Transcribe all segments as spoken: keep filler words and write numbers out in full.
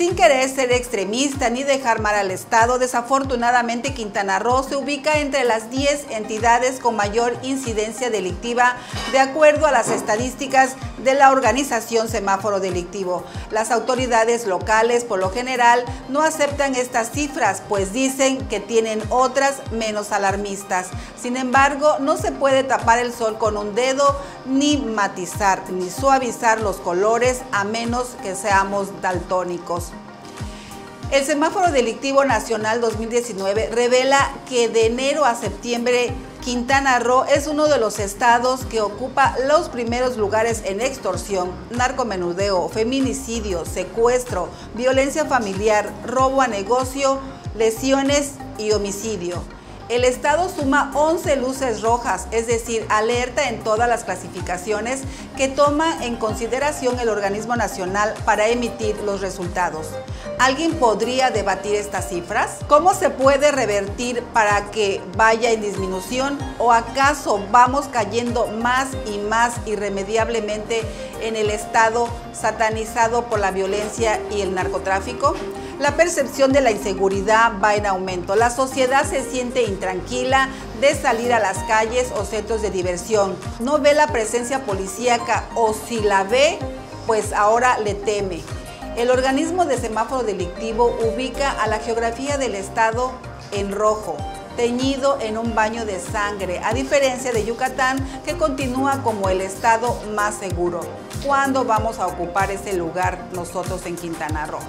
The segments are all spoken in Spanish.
Sin querer ser extremista ni dejar mal al Estado, desafortunadamente Quintana Roo se ubica entre las diez entidades con mayor incidencia delictiva, de acuerdo a las estadísticas de la organización Semáforo Delictivo. Las autoridades locales, por lo general, no aceptan estas cifras, pues dicen que tienen otras menos alarmistas. Sin embargo, no se puede tapar el sol con un dedo, ni matizar, ni suavizar los colores, a menos que seamos daltónicos. El Semáforo Delictivo Nacional dos mil diecinueve revela que de enero a septiembre Quintana Roo es uno de los estados que ocupa los primeros lugares en extorsión, narcomenudeo, feminicidio, secuestro, violencia familiar, robo a negocio, lesiones y homicidio. El estado suma once luces rojas, es decir, alerta en todas las clasificaciones que toma en consideración el organismo nacional para emitir los resultados. ¿Alguien podría debatir estas cifras? ¿Cómo se puede revertir para que vaya en disminución? ¿O acaso vamos cayendo más y más irremediablemente en el estado satanizado por la violencia y el narcotráfico? La percepción de la inseguridad va en aumento. La sociedad se siente intranquila de salir a las calles o centros de diversión. No ve la presencia policíaca, o si la ve, pues ahora le teme. El organismo de semáforo delictivo ubica a la geografía del estado en rojo, teñido en un baño de sangre, a diferencia de Yucatán, que continúa como el estado más seguro. ¿Cuándo vamos a ocupar ese lugar nosotros en Quintana Roo?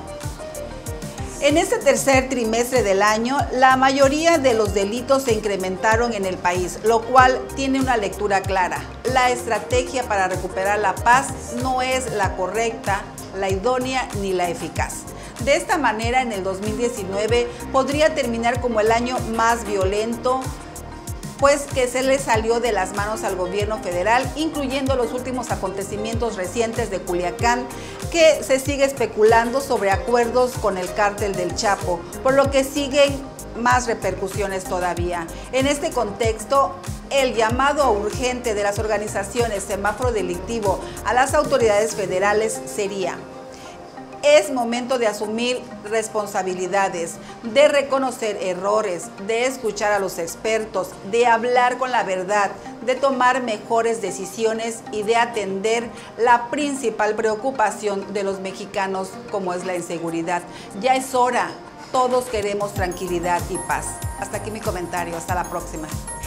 En este tercer trimestre del año, la mayoría de los delitos se incrementaron en el país, lo cual tiene una lectura clara. La estrategia para recuperar la paz no es la correcta, la idónea ni la eficaz. De esta manera, en el dos mil diecinueve podría terminar como el año más violento, pues que se le salió de las manos al gobierno federal, incluyendo los últimos acontecimientos recientes de Culiacán, que se sigue especulando sobre acuerdos con el cártel del Chapo, por lo que siguen más repercusiones todavía. En este contexto, el llamado urgente de las organizaciones Semáforo Delictivo a las autoridades federales sería: es momento de asumir responsabilidades, de reconocer errores, de escuchar a los expertos, de hablar con la verdad, de tomar mejores decisiones y de atender la principal preocupación de los mexicanos, como es la inseguridad. Ya es hora, todos queremos tranquilidad y paz. Hasta aquí mi comentario, hasta la próxima.